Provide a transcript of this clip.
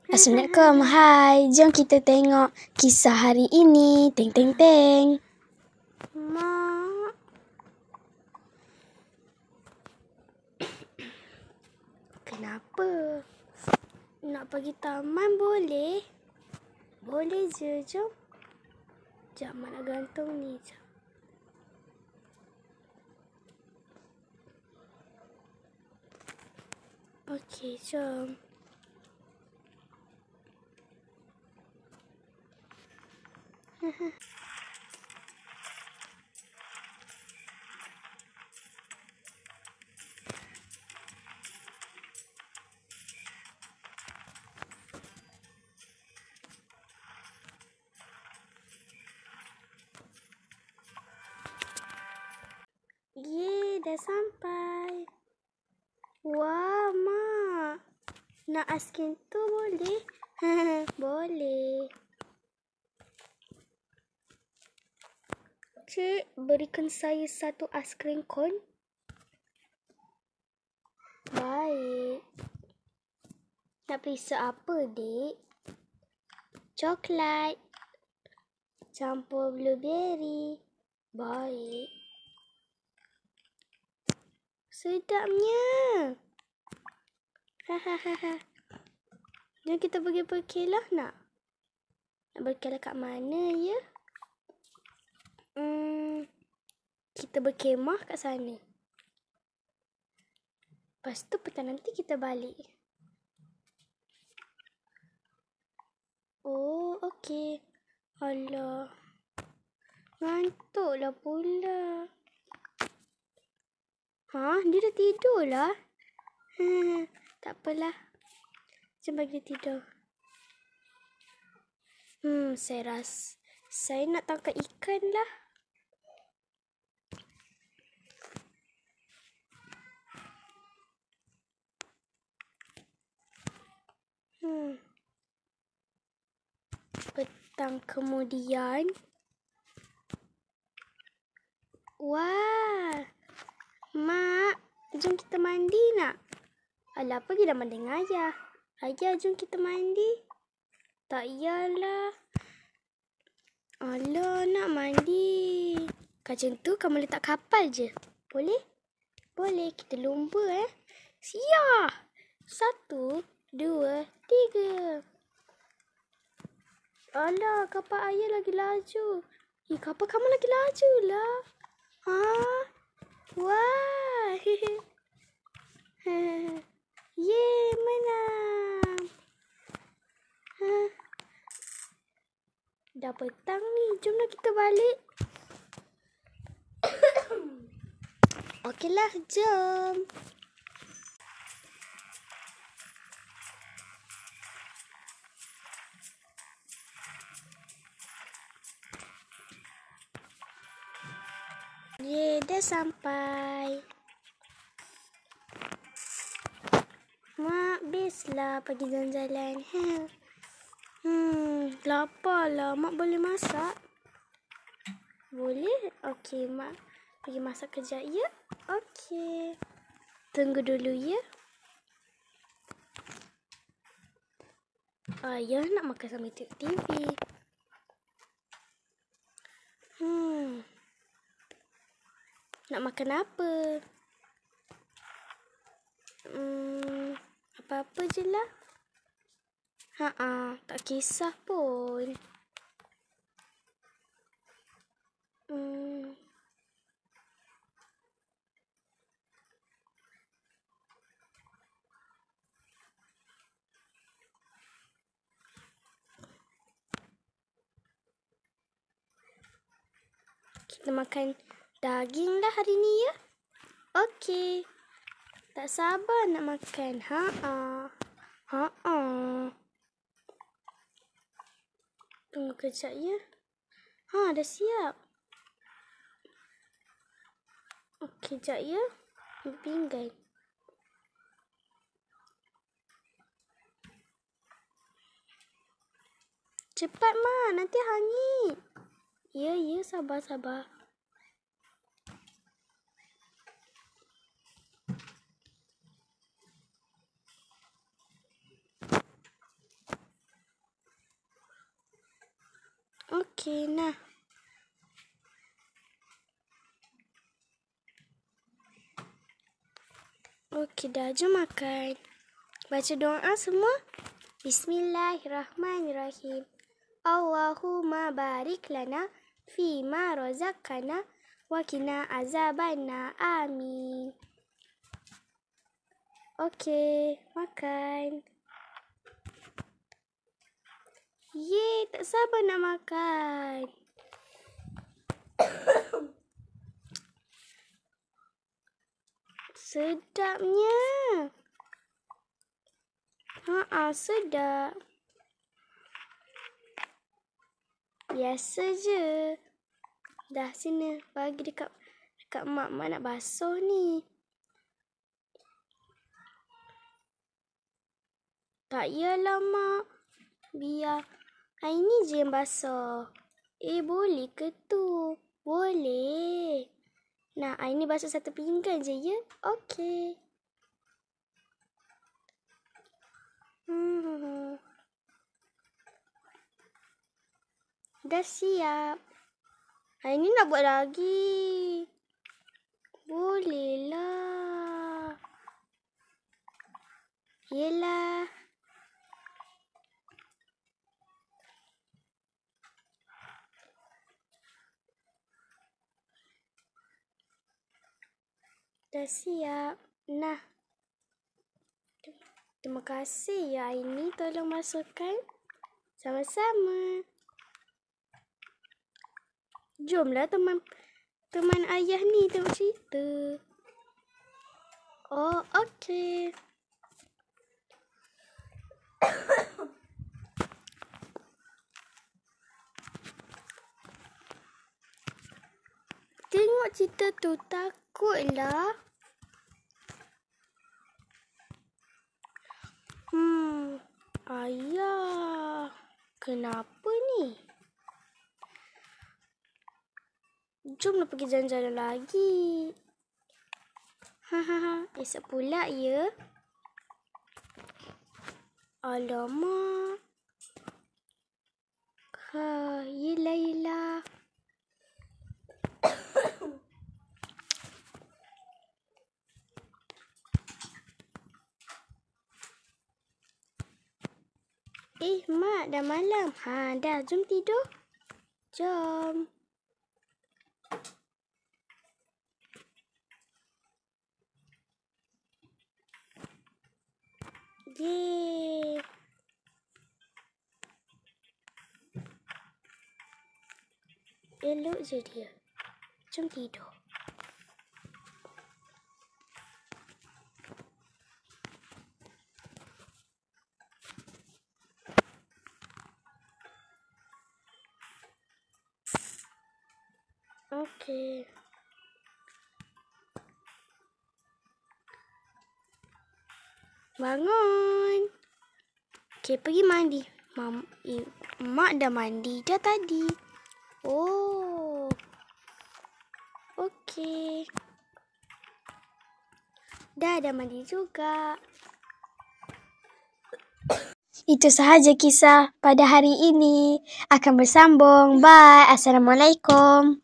Assalamualaikum, hai. Jom kita tengok kisah hari ini. Teng, teng, teng. Mak. Kenapa? Nak pergi taman boleh? Boleh je, jom. Sekejap, Mak nak gantung ni. Sekejap. Okey, jom. Yeay, dah sampai. Wah, Mak. Nak aiskrim tu boleh? Boleh. Cik, berikan saya satu aiskrim kon. Baik. Nak perisa apa, Dik? Coklat. Campur blueberry. Baik. Sedapnya. Hahaha. Jom kita pergi berkelah nak? Nak berkelah kat mana ya? Kita berkemah kat sana. Lepas tu petang nanti kita balik. Oh, okey. Alah. Ngantuklah pula. Dia dah tidur lah. Tak apalah. Jom bagi dia tidur. Saya nak tangkap ikan lah. Petang kemudian. Wah. Mak, jom kita mandi nak? Alah, pergi dah mandi dengan ayah. Ayah, jom kita mandi. Tak yalah. Alah, nak mandi. Macam tu kamu letak kapal je. Boleh? Boleh. Kita lumba Siap. 1, 2, 3. Alah, kapal ayah lagi laju. Kapal kamu lagi laju lah. Wah. Yeay, menang. Dah petang ni. Jomlah kita balik. Okeylah, jom. Yeay, dah sampai. Mak, bestlah pergi jalan-jalan. Lapar lah. Mak boleh masak? Boleh? Okey, Mak pergi masak kejap ya. Okey. Tunggu dulu ya. Ayah nak makan sambil tengok TV. Nak makan apa? Apa-apa je lah. Tak kisah pun. Kita makan daging lah hari ni ya. Okey. Tak sabar nak makan. Tunggu kejap ya. Dah siap. Okey, kejap ya. Ambil pinggan. Cepat, Ma. Nanti hangit. Ya, sabar. Okey, nah. Okey dah, jom makan. Baca doa semua. Bismillahirrahmanirrahim. Allahumma barik lana fima razaqana wa qina azabannar. Amin. Okey, makan. Yeay, tak sabar nak makan. Sedapnya. Sedap. Biasa je. Dah, sini. Bagi dekat mak. Mak nak basuh ni. Tak yalah, Mak. Biar hari ni je yang basuh. Boleh ke tu? Boleh. Nah, hari ni basuh satu pinggan je, ya? Okey. Dah siap. Hari ni nak buat lagi. Bolehlah. Yelah. Dah siap. Nah. Terima kasih ya Aini. Tolong masukkan. Sama-sama. Jomlah teman ayah ni tengok cerita. Oh, okey. Tengok cerita tu, takutlah. Ayah, kenapa ni? Jomlah pergi jalan-jalan lagi. Esok pula ya. Alamak. Yelah. Mak, dah malam. Dah, jom tidur. Jom. Yeay. Elok je dia. Jom tidur. Okey. Bangun. Okey, pergi mandi. Mak dah mandi dah tadi. Oh. Okey. Dah mandi juga. Itu sahaja kisah pada hari ini. Akan bersambung. Bye. Assalamualaikum.